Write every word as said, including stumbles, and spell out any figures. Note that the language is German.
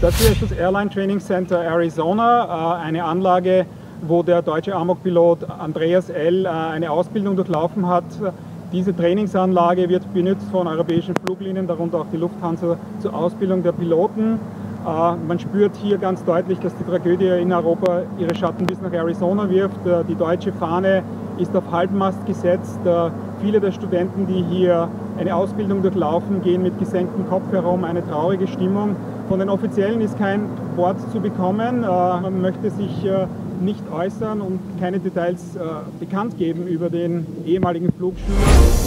Das hier ist das Airline Training Center Arizona, eine Anlage, wo der deutsche Amokpilot Andreas L. eine Ausbildung durchlaufen hat. Diese Trainingsanlage wird benutzt von europäischen Fluglinien, darunter auch die Lufthansa, zur Ausbildung der Piloten. Man spürt hier ganz deutlich, dass die Tragödie in Europa ihre Schatten bis nach Arizona wirft. Die deutsche Fahne ist auf Halbmast gesetzt. Viele der Studenten, die hier eine Ausbildung durchlaufen, gehen mit gesenktem Kopf herum, eine traurige Stimmung. Von den Offiziellen ist kein Wort zu bekommen. Man möchte sich nicht äußern und keine Details bekannt geben über den ehemaligen Flugschüler.